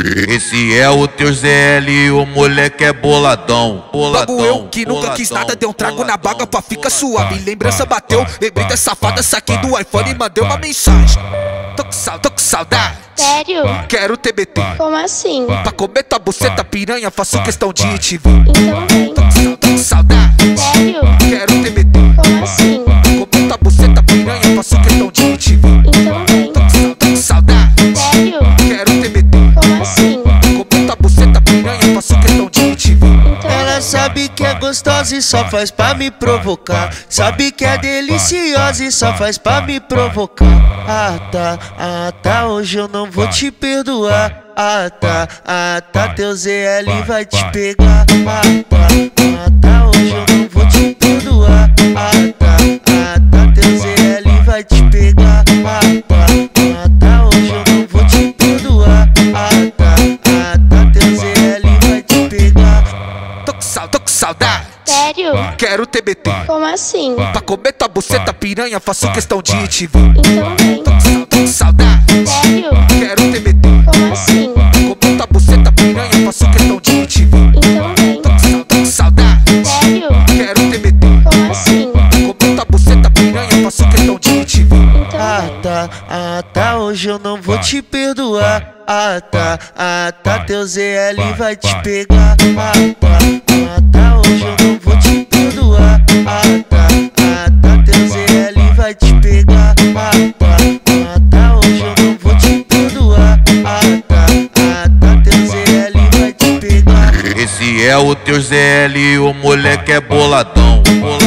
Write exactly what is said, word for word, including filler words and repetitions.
Esse é o teu Zé L, o moleque é boladão. Boladão, Logo eu que nunca boladão, quis nada, dei um trago boladão, na baga pra ficar boladão. suave. Lembrança bateu, lembrei da safada, saquei do iPhone e mandei uma mensagem. Tô com saudade, tô com saudade. Sério? Quero T B T. Como assim? Pra comer tua buceta piranha, faço questão de te ver. Então vem. Tô com saudade, tô com saudade. Sério? Quero T B T. Como assim? Pra comer tua buceta piranha, faço questão de te ver. Então vem. Tô com saudade, tô com saudade. Sério? Quero T B T. Como assim? Pra comer tua buceta piranha, faço questão de te ver. Então Ela vem. sabe que é gostosa e só faz pra me provocar. Sabe que é deliciosa e só faz pra me provocar. Ah tá, ah tá, hoje eu não vou te perdoar. Ah tá, ah tá, teu Z L vai te pegar. Ah tá, ah tá, hoje eu não vou te perdoar. Ah tá, ah tá, teu Z L vai te pegar. Ah tá, ah tá, hoje eu não vou te perdoar. Ah tá, ah tá, teu Z L vai te pegar. Tô com saudade, tô com saudade. Sério? Quero T B T. Como assim? Pra comer tua buceta piranha, faço questão de te ver. Então vem. Tô com saudade, tô com saudade. Sério? Quero T B T. Como assim? Pra comer tua buceta piranha, faço questão de te ver. Então vem. Tô com saudade, tô com saudade. Sério? Quero T B T. Como assim? Pra comer tua buceta piranha, faço questão de te ver. Então Ah vem. tá, ah tá, hoje eu não vou te perdoar. Ah tá, ah tá, teu Z L vai te pegar. Ah tá, ah tá, hoje eu não vou te perdoar. Ah tá, ah tá, teu Z L vai te pegar. Ah tá, ah tá, hoje eu não vou te perdoar. Ah tá, ah tá, teu Z L vai te pegar. Esse é o teu Zé L, o moleque é boladão. Boladão.